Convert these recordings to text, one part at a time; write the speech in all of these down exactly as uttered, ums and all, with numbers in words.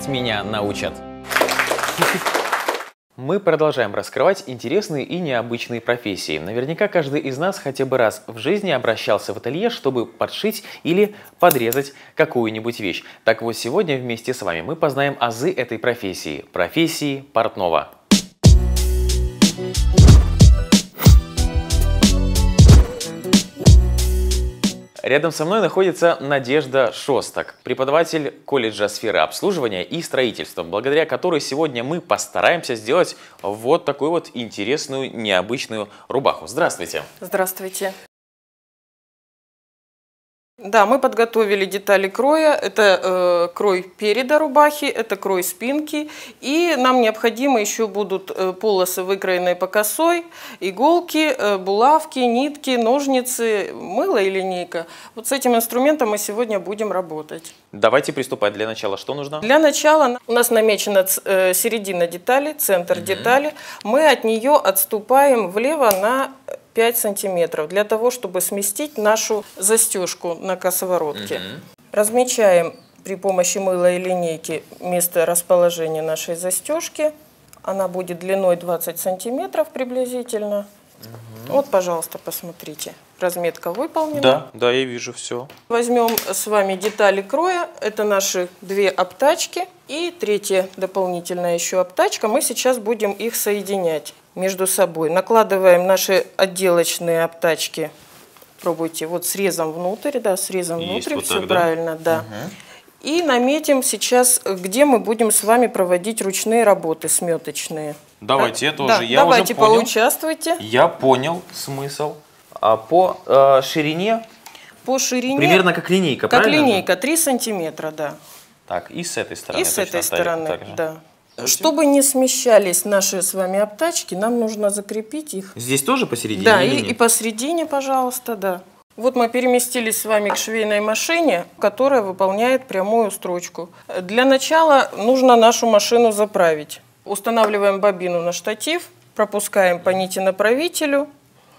пусть меня научат. Мы продолжаем раскрывать интересные и необычные профессии. Наверняка каждый из нас хотя бы раз в жизни обращался в ателье, чтобы подшить или подрезать какую-нибудь вещь. Так вот, сегодня вместе с вами мы познаем азы этой профессии – профессии портного. Рядом со мной находится Надежда Шостак, преподаватель колледжа сферы обслуживания и строительства, благодаря которой сегодня мы постараемся сделать вот такую вот интересную, необычную рубаху. Здравствуйте! Здравствуйте! Да, мы подготовили детали кроя. Это э, крой переда рубахи, это крой спинки. И нам необходимо еще будут э, полосы, выкроенные по косой, иголки, э, булавки, нитки, ножницы, мыло и линейка. Вот с этим инструментом мы сегодня будем работать. Давайте приступать. Для начала что нужно? Для начала у нас намечена э, середина детали, центр mm-hmm. детали. Мы от нее отступаем влево на пять сантиметров, для того, чтобы сместить нашу застежку на косоворотке. Mm-hmm. Размечаем при помощи мыла и линейки место расположения нашей застежки. Она будет длиной двадцать сантиметров приблизительно. Mm-hmm. Вот, пожалуйста, посмотрите. Разметка выполнена. Да, да, я вижу все. Возьмем с вами детали кроя. Это наши две обтачки. И третья дополнительная еще обтачка. Мы сейчас будем их соединять между собой. Накладываем наши отделочные обтачки. Пробуйте. Вот срезом внутрь, да, срезом внутрь, вот все так, правильно, да. Угу. И наметим сейчас, где мы будем с вами проводить ручные работы, сметочные. Давайте, да? я тоже. Да. Я Давайте уже понял. поучаствуйте. Я понял смысл. А по э, ширине? По ширине. Примерно как линейка, как правильно? Как линейка, три сантиметра, да. Так, и с этой стороны. И с этой стороны, да. Давайте. Чтобы не смещались наши с вами обтачки, нам нужно закрепить их. Здесь тоже посередине? Да, и, и посередине, пожалуйста, да. Вот мы переместились с вами к швейной машине, которая выполняет прямую строчку. Для начала нужно нашу машину заправить. Устанавливаем бобину на штатив, пропускаем по нити направителю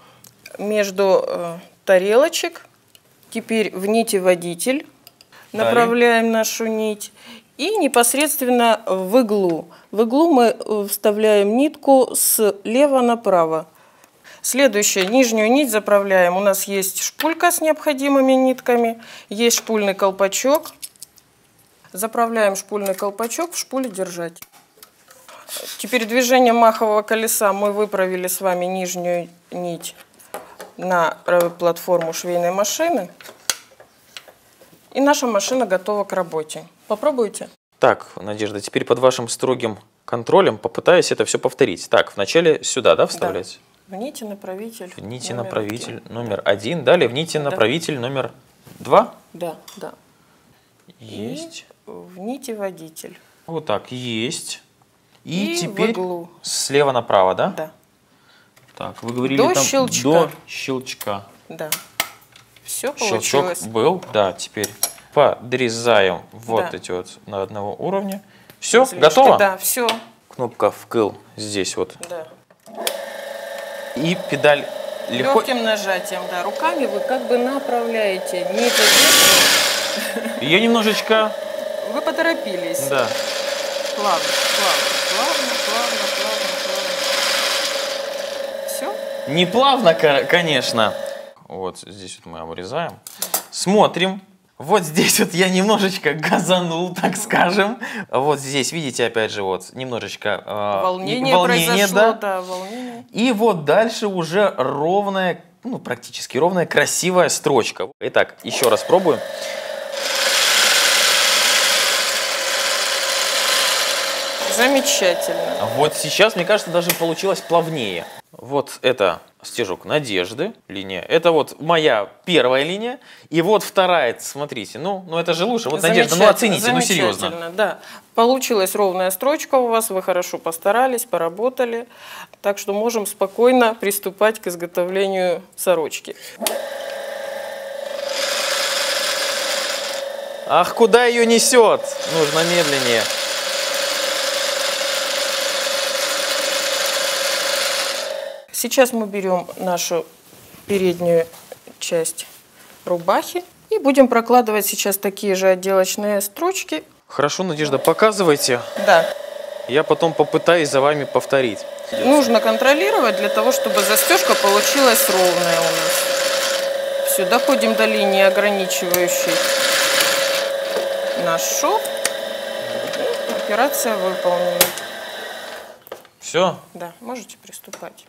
между э, тарелочек. Теперь в нити водитель направляем нашу нить. И непосредственно в иглу. В иглу мы вставляем нитку слева направо. Следующее, нижнюю нить заправляем. У нас есть шпулька с необходимыми нитками, есть шпульный колпачок. Заправляем шпульный колпачок, в шпуле держать. Теперь движением махового колеса мы выправили с вами нижнюю нить на платформу швейной машины. И наша машина готова к работе. Попробуйте. Так, Надежда, теперь под вашим строгим контролем попытаюсь это все повторить. Так, вначале сюда, да, вставлять? Да. В нити направитель. В нити номер направитель один. номер один. Далее в нити да. направитель номер два. Да, да. Есть. И в нити водитель. Вот так, есть. И, И теперь в иглу. Слева направо, да? Да. Так, вы говорили до там щелчка. До щелчка. Да. Все получилось. Щелчок был, да, теперь подрезаем вот да. эти вот на одного уровня. Все, Различки, готово? Да, все. Кнопка вкл здесь вот. Да. И педаль легко... Легким нажатием, да. Руками вы как бы направляете нить ветра. Ее немножечко... Вы поторопились. Да. Плавно, плавно, плавно, плавно, плавно, плавно. Все? Не плавно, конечно. Вот здесь вот мы обрезаем. Смотрим. Вот здесь вот я немножечко газанул, так скажем. Вот здесь, видите, опять же, вот немножечко э, волнение, волнение произошло, да. да, волнение. И вот дальше уже ровная, ну практически ровная, красивая строчка. Итак, еще раз пробуем. Замечательно. Вот сейчас, мне кажется, даже получилось плавнее. Вот это стежок Надежды, линия. Это вот моя первая линия. И вот вторая, смотрите, ну, ну это же лучше. Вот, Надежда, ну оцените, ну серьезно. Да. Получилась ровная строчка у вас, вы хорошо постарались, поработали. Так что можем спокойно приступать к изготовлению сорочки. Ах, куда ее несет? Нужно медленнее. Сейчас мы берем нашу переднюю часть рубахи и будем прокладывать сейчас такие же отделочные строчки Хорошо, Надежда, показывайте. Да. Я потом попытаюсь за вами повторить. Нужно контролировать для того, чтобы застежка получилась ровная у нас. Все, доходим до линии ограничивающей наш шов. И операция выполнена. Все? Да, можете приступать.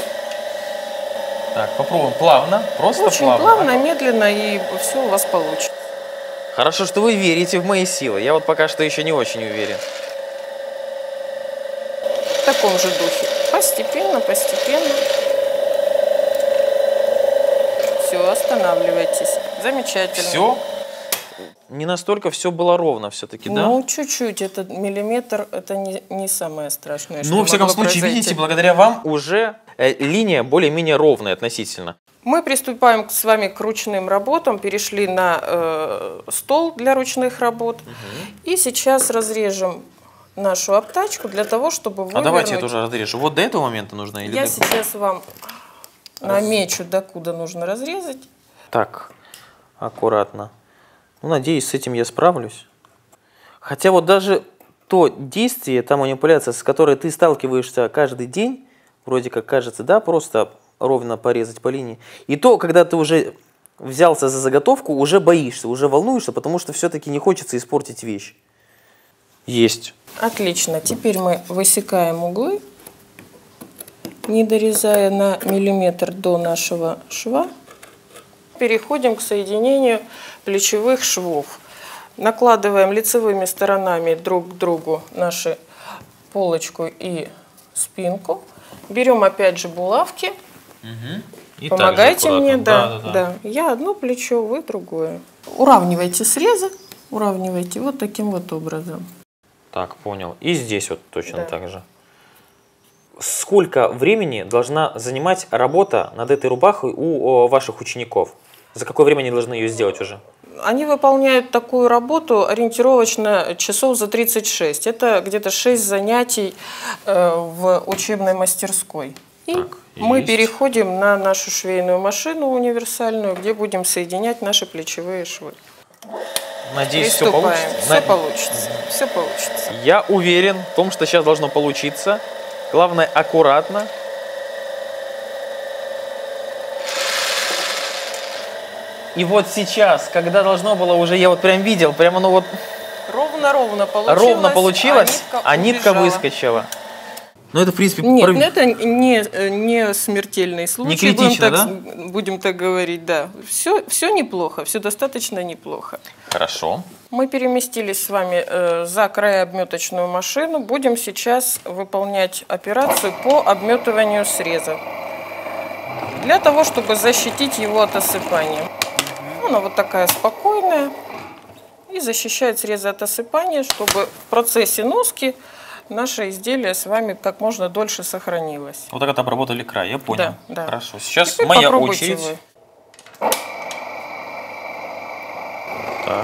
Так, попробуем плавно, просто Очень плавно. плавно, медленно, и все у вас получится. Хорошо, что вы верите в мои силы. Я вот пока что еще не очень уверен. В таком же духе. Постепенно, постепенно. Все, останавливайтесь. Замечательно. Все? Не настолько все было ровно все-таки, да? Ну, чуть-чуть. Это миллиметр, это не, не самое страшное, что Ну, во всяком могло случае, произойти. видите, благодаря вам уже э, линия более-менее ровная относительно. Мы приступаем с вами к ручным работам, перешли на э, стол для ручных работ. Угу. И сейчас разрежем нашу обтачку для того, чтобы вывернуть. А давайте я тоже разрежу. Вот до этого момента нужно? Или я до... сейчас вам намечу, докуда нужно разрезать. Так, аккуратно. Ну, надеюсь, с этим я справлюсь. Хотя вот даже то действие, та манипуляция, с которой ты сталкиваешься каждый день, вроде как кажется, да, просто ровно порезать по линии. И то, когда ты уже взялся за заготовку, уже боишься, уже волнуешься, потому что все-таки не хочется испортить вещь. Есть. Отлично. Теперь мы высекаем углы, не дорезая на миллиметр до нашего шва. Переходим к соединению плечевых швов. Накладываем лицевыми сторонами друг к другу нашу полочку и спинку. Берем опять же булавки. Угу. Помогайте мне, да, да, да, да. Я одно плечо, вы другое. Уравнивайте срезы, уравнивайте вот таким вот образом. Так, понял. И здесь вот точно да. так же. Сколько времени должна занимать работа над этой рубахой у ваших учеников? За какое время они должны ее сделать уже? Они выполняют такую работу ориентировочно часов за тридцать шесть. Это где-то шесть занятий э, в учебной мастерской. И так, мы есть. Переходим на нашу швейную машину универсальную, где будем соединять наши плечевые швы. Надеюсь, все получится. Все На... получится. Все получится. Я уверен в том, что сейчас должно получиться. Главное, аккуратно. И вот сейчас, когда должно было уже, я вот прям видел, прямо ну вот... Ровно-ровно получилось. Ровно получилось, а нитка, а нитка выскочила. Ну это в принципе... Нет, пров... это не, не смертельный случай. Не критично, будем так, да? Будем так говорить, да. Все, все неплохо, все достаточно неплохо. Хорошо. Мы переместились с вами э, за крайообметочную машину. Будем сейчас выполнять операцию по обметыванию среза. Для того, чтобы защитить его от осыпания. Она вот такая спокойная. И защищает срезы от осыпания, чтобы в процессе носки наше изделие с вами как можно дольше сохранилось. Вот так вот обработали край, я понял. Да, да. Хорошо. Сейчас теперь моя очередь. Вы. Так.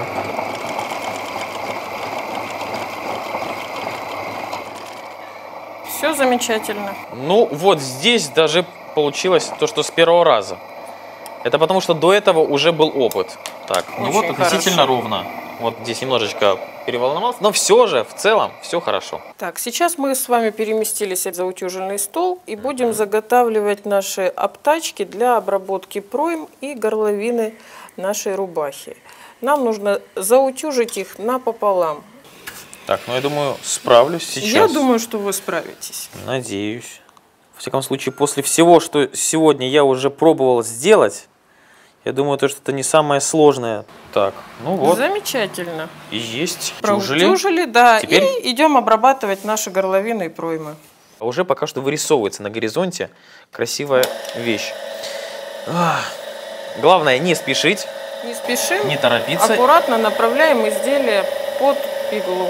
Все замечательно. Ну, вот здесь даже получилось то, что с первого раза. Это потому, что до этого уже был опыт. Так, ну вот относительно ровно. Вот здесь немножечко переволновался, но все же, в целом, все хорошо. Так, сейчас мы с вами переместились за утюженный стол и будем заготавливать наши обтачки для обработки пройм и горловины нашей рубахи. Нам нужно заутюжить их напополам. Так, ну я думаю, справлюсь сейчас. Я думаю, что вы справитесь. Надеюсь. В всяком случае, после всего, что сегодня я уже пробовал сделать, я думаю, то, что это не самое сложное. Так, ну вот. Замечательно. И есть. Проутюжили, да. Теперь... И идем обрабатывать наши горловины и проймы. Уже пока что вырисовывается на горизонте красивая вещь. Ах. Главное, не спешить. Не спешим. Не торопиться. Аккуратно направляем изделие под иглу.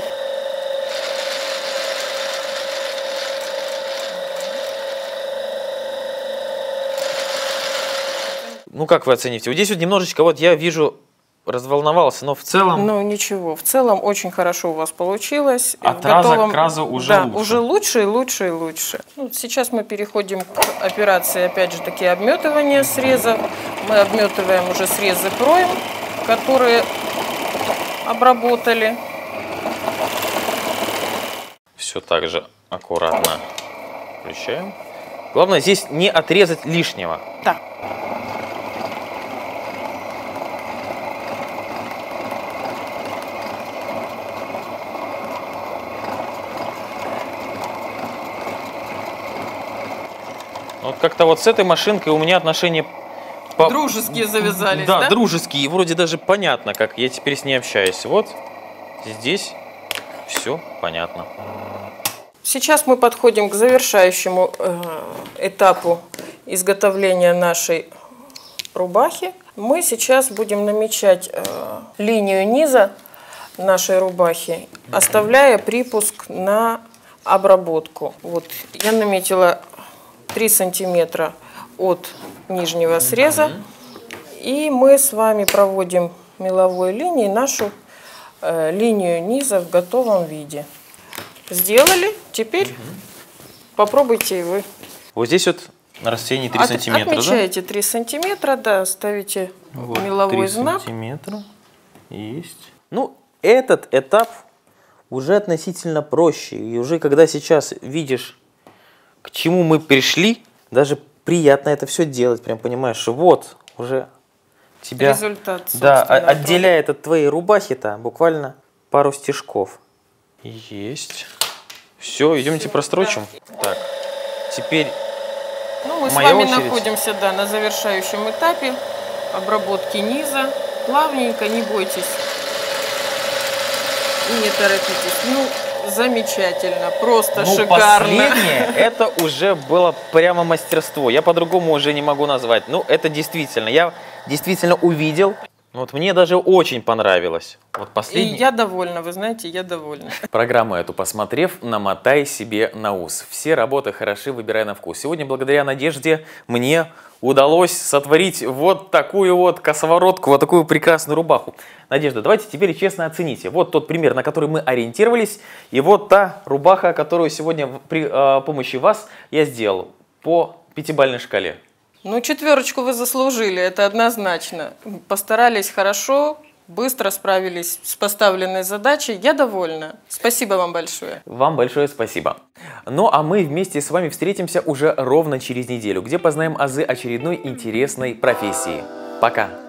Ну, как вы оцените? Вот здесь вот немножечко, вот я вижу, разволновался, но в целом... Ну, ничего, в целом очень хорошо у вас получилось. От раза к разу уже да, лучше. уже лучше и лучше и лучше. Ну, сейчас мы переходим к операции, опять же таки, обметывания срезов. Мы обметываем уже срезы пройм, которые обработали. Все так же аккуратно включаем. Главное здесь не отрезать лишнего. Да. Вот как-то вот с этой машинкой у меня отношения... По... Дружеские завязались, да? Да, дружеские. И вроде даже понятно, как я теперь с ней общаюсь. Вот здесь все понятно. Сейчас мы подходим к завершающему э, этапу изготовления нашей рубахи. Мы сейчас будем намечать э, линию низа нашей рубахи, оставляя припуск на обработку. Вот я наметила три сантиметра от нижнего среза, и мы с вами проводим меловой линией нашу э, линию низа в готовом виде. Сделали, теперь угу. попробуйте и вы. Вот здесь вот на расстоянии три От, сантиметра, отмечаете да? три сантиметра, да, ставите вот, меловой три знак. Сантиметра. Есть. Ну, этот этап уже относительно проще. И уже когда сейчас видишь, к чему мы пришли, даже приятно это все делать. Прям понимаешь, что вот уже тебя результат, да, отделяет от твоей рубахи-то буквально пару стежков. Есть. Все, идемте прострочим. Да. Так, теперь ну, мы с моя вами очередь. находимся да, на завершающем этапе обработки низа. Плавненько, не бойтесь и не торопитесь. Ну, замечательно, просто ну, шикарно. Последнее, это уже было прямо мастерство. Я по-другому уже не могу назвать. Ну, это действительно, я действительно увидел. Вот мне даже очень понравилось. Вот последний. И я довольна, вы знаете, я довольна. Программу эту посмотрев, намотай себе на ус. Все работы хороши, выбирай на вкус. Сегодня благодаря Надежде мне удалось сотворить вот такую вот косоворотку, вот такую прекрасную рубаху. Надежда, давайте теперь честно оцените. Вот тот пример, на который мы ориентировались, и вот та рубаха, которую сегодня при э, помощи вас я сделал по пятибалльной шкале. Ну, четверочку вы заслужили, это однозначно. Постарались хорошо, быстро справились с поставленной задачей. Я довольна. Спасибо вам большое. Вам большое спасибо. Ну, а мы вместе с вами встретимся уже ровно через неделю, где познаем азы очередной интересной профессии. Пока!